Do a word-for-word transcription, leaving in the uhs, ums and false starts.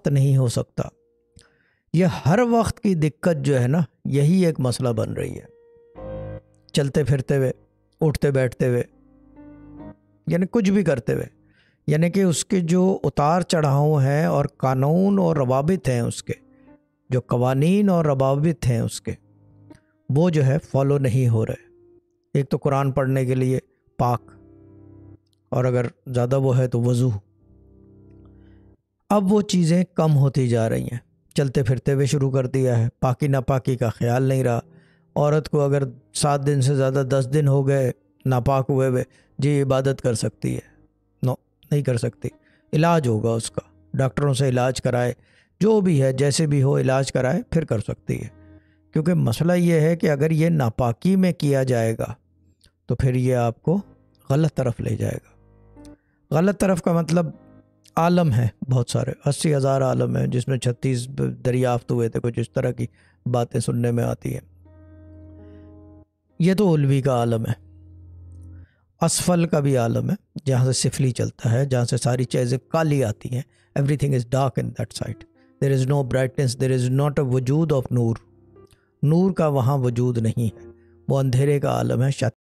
وقت نہیں ہو سکتا. یہ ہر وقت کی دقت جو ہے نا، یہی ایک مسئلہ بن رہی ہے. چلتے پھرتے ہوئے، اٹھتے بیٹھتے ہوئے، یعنی کچھ بھی کرتے ہوئے، یعنی کہ اس کے جو اتار چڑھاؤ ہیں اور قانون اور روابط ہیں، اس کے جو قوانین اور روابط ہیں اس کے، وہ جو ہے فالو نہیں ہو رہے. ایک تو قرآن پڑھنے کے لیے پاک، اور اگر زیادہ وہ ہے تو وضو. اب وہ چیزیں کم ہوتی جا رہی ہیں. چلتے پھرتے ہوئے شروع کر دیا ہے، پاکی ناپاکی کا خیال نہیں رہا. عورت کو اگر سات دن سے زیادہ دس دن ہو گئے ناپاک ہوئے ہوئے، جی عبادت کر سکتی ہے. نو نہیں کر سکتی. علاج ہوگا اس کا، ڈاکٹروں سے علاج کرائے، جو بھی ہے جیسے بھی ہو علاج کرائے پھر کر سکتی ہے. کیونکہ مسئلہ یہ ہے کہ اگر یہ ناپاکی میں کیا جائے گا تو پھر یہ آپ کو غلط طرف لے جائے گا. غلط طرف کا مطلب عالم ہے بہت سارے، اسی ہزار عالم ہیں جس میں چھتیس دریافت ہوئے تھے، کچھ اس طرح کی باتیں سننے میں آتی ہیں. یہ تو علوی کا عالم ہے. اسفل کا بھی عالم ہے جہاں سے سفلی چلتا ہے، جہاں سے ساری چیزیں کالی آتی ہیں. Everything is dark in that side. There is no brightness, there is not a وجود آف نور. نور کا وہاں وجود نہیں ہے، وہ اندھیرے کا عالم ہے.